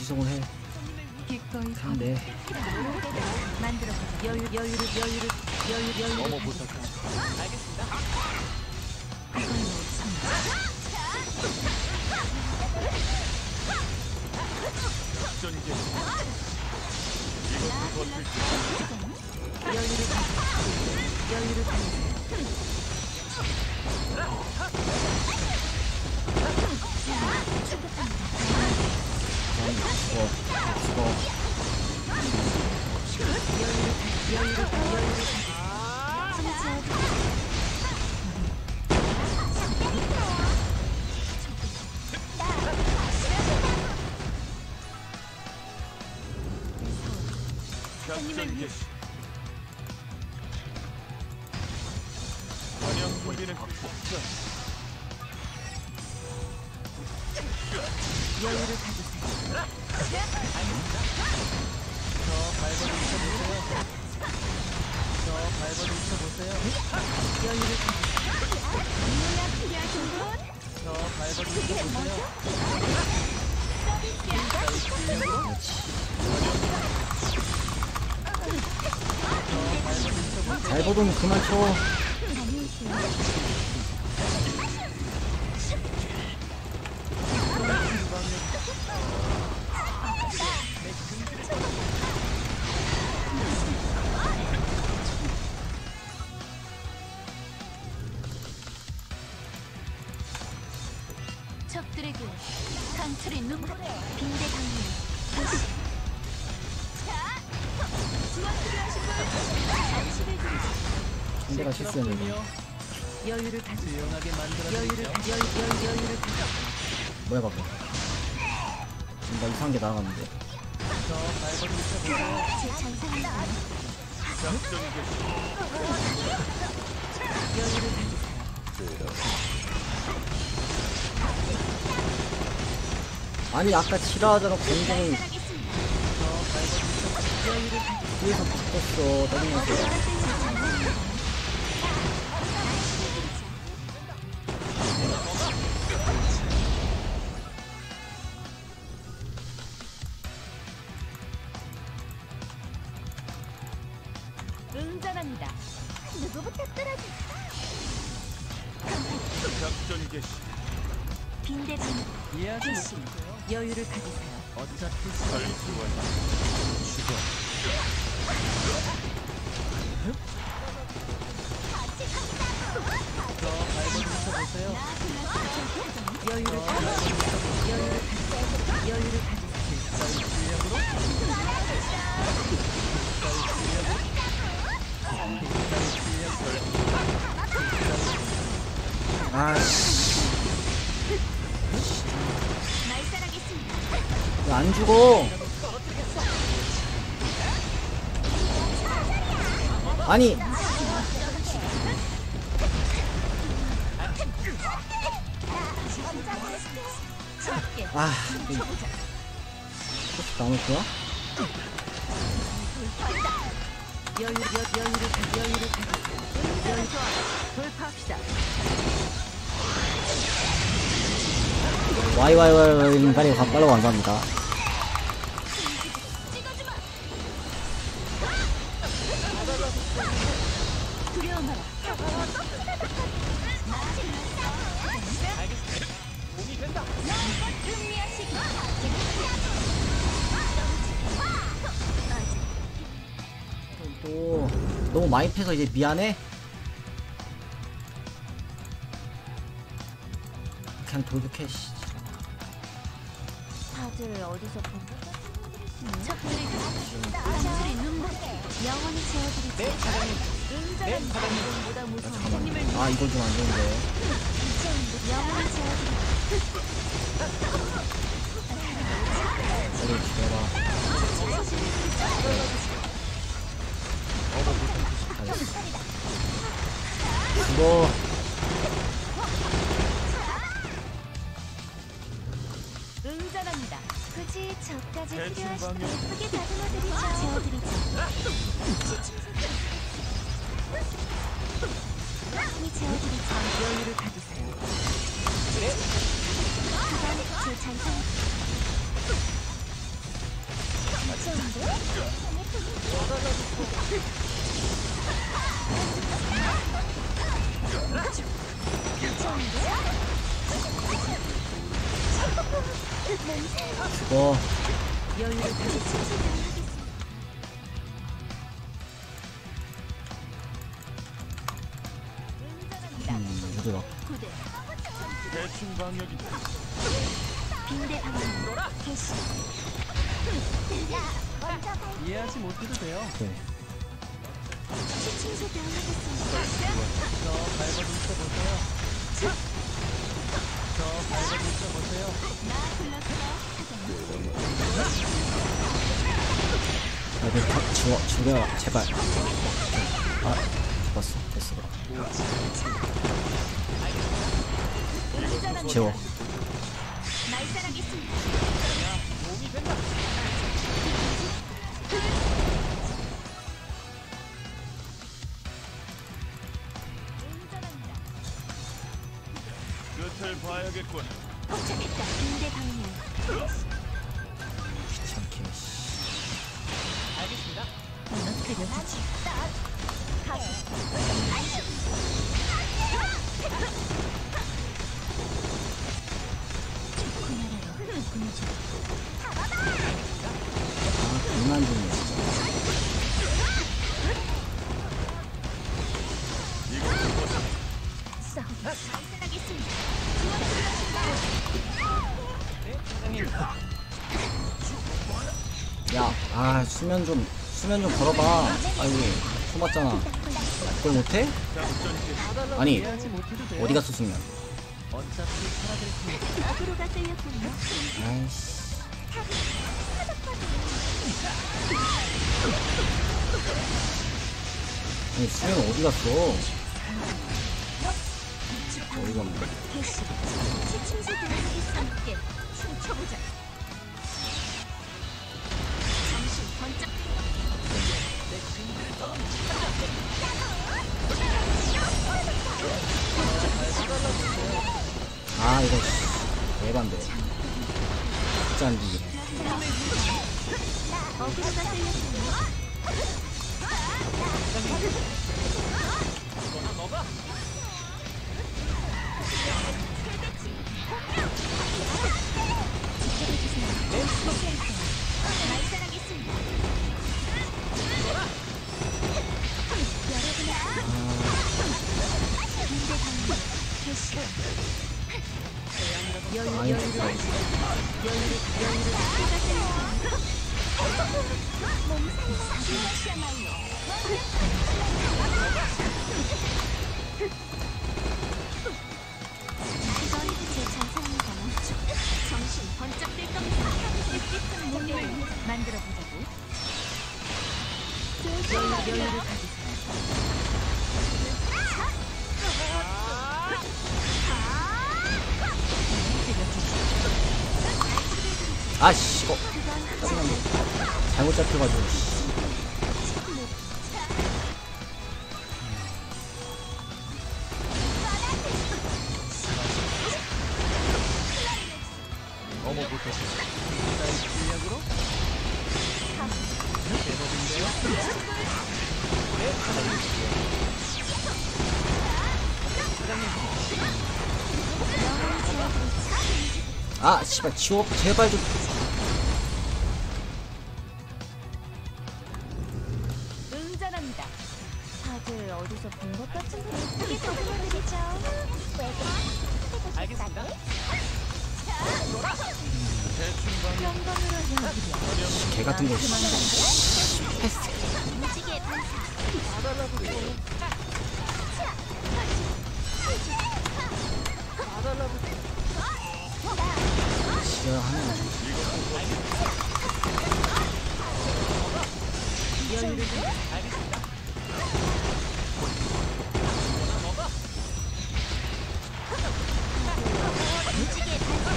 지속을 해. 근데 만들어보자. 여유를 어머 부탁하지. 알겠습니다. 작전 개시. 이것을 버틸 수 여유를 작전 개시. 반영 준비는 끝. 여유를 가지세요. 저 발버둥 쳐보세요. 저 발버둥 쳐보세요. 여유를 가지세요. 저 발버둥 쳐보세요. 발버둥 그만 쳐. 적들에게 강철의 눈 빈대 강림 다시 지원 필요하신 분 안식을 드리죠. 상대가 실수했는데. 여유를 가지세요. 유용하게 만들어 여유를 여유를 가지세요. 뭐야 방금. 나 이상한 게 나갔는데. 저 발버둥 쳐보세요. 제 장사입니다. 작전 개시. 여유를 가지세요. 아니 아까 지랄하잖아. 공중을 여유를 가지세요. 뒤에서 붙었어. 떠들면서. 응전합니다. 누구부터 끌어줄까? 작전 개시. 빈대 강림 이야기 개시 여유를 가지세요. 어차피 설수원 죽어. 저 발버둥 쳐보세요. 여유를 가지세요. 여유를 가지세요. 실력으로 아씨. 말살하겠습니다. 왜 안 죽어? 아니. 아. 나무 좋아? 여유를 돌파합시다. 와이와이와이 빨리 빨리 완성합니다. 두려워 마라. 공이 된다. 또 너무 많이 패서 이제 미안해. 그냥 돌격해. 씨. 다들 어디서 본 척들이 강철의 눈물 영원히 재워드리죠. 응전한 사람보다 무서운 손님을 아 이거 좀 안 좋은데. 영원히 재워드리죠. 빨리 죽여라. 잘했어. 죽어. 응전합니다. 굳이 저까지 대충 필요하시다면 방향. 크게 다듬어드리죠. 재워드리죠. 이 재워드리죠. 여유를 가지세요. 그건 제 잔상. 죽어. 여유를 다시 침체하겠습니다. 무드라. 구대 대충 방역이다. 빙대 방향 개시. 이해하지 못해도 돼요. 오케이. 침체 당하겠습니다. 저 밟아좀 쳐보세요. 저 밟아좀 쳐보세요. 나 불렀어. 애들 다 죽여 제발. 아 잡았어. 됐어. 재워. 말살하겠습니다. 몸이 된다. 끝을 봐야겠군. 도착했다. 빙대 방향. 귀찮게. 알겠습니다. 무너뜨려주지. 군나라로 군주. 그만 좀 해, 진짜. 말살하겠습니다. 야, 아 수면 좀 걸어봐. 아이고 숨었잖아. 그걸 못해? 아니 이해하지 못해도 돼요. 어디 갔어 수면? 어차피 살아들 테니 어그로가 끌렸군요. 아이씨. 아니 수면 어디 갔어? 어이가 없네. 개시. 침체도 함께 춤춰보자. 정신 번쩍. 아 이거 씨 에반데. 진짜 안 뒤지네. 어그로가 끌렸군요. 말살하겠습니다. 아니 이건 제 전사입니다. 정신 번쩍 뜰 겁니다. 뜻깊은 몸을 만들어 보자고. 여유를 가지세요. 아씨 이거 짜증난데. 잘못 잡혀가지고 씨. 어머부터 일단 실력으로 제법인데요. 아 씨발 지워 제발 좀. 응전합니다. 다들 어디서 본 것 같은데 예쁘게 적어드리죠. 알겠습니다. 대충 방역. 영광으로 여기려. 개 같은 거. 씨. 무지개 반사. 싫어하네. 여유를 알겠습니다. 무지개 반사.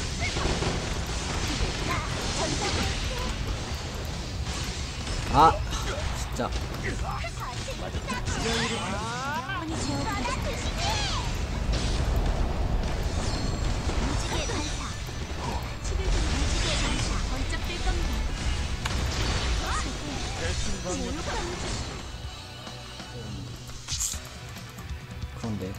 아 진짜. 영원히 재워드리죠. 무지개 반사. 무지개 반사. 번쩍 뜰 겁니다. 그런데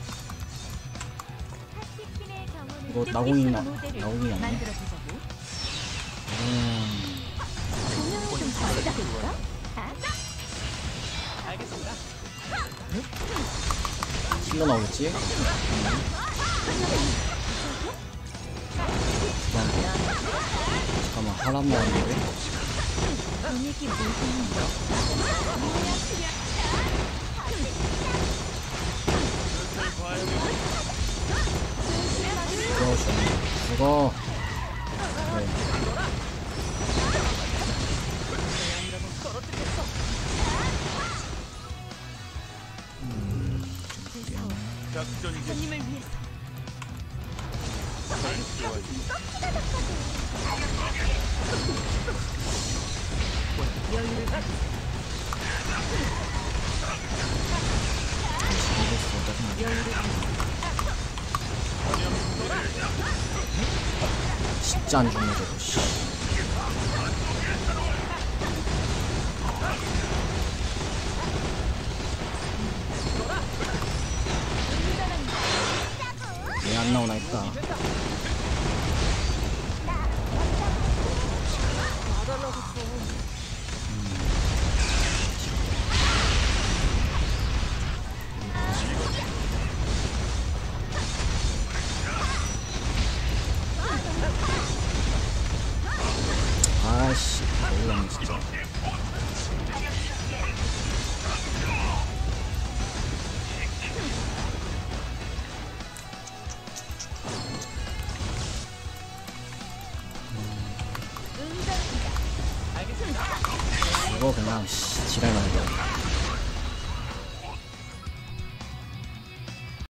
파티킨의 경우는 이거 나공이 모델을 나공이 아니야? 만들어 보자고. 음, 조명을 좀 받아볼까? 알겠습니다. 힐러 나오겠지? 잠깐만 하람 나왔는데? 분위기 무슨 슬슬 봐야 돼. 죽어 죽어. 그래. 태양이라고 떨어뜨렸어. 작전 개시. 님을 위해서 여유를 갖. 진짜 안 죽네 저거. 씨. 왜 안 나오나 했다. 아이씨, 몰랐네 진짜. 이거 그냥 지랄 말고.